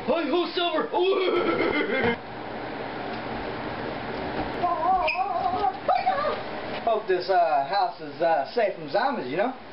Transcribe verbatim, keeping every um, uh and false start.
Hi ho, Silver! Hope this uh, house is uh, safe from zombies, you know?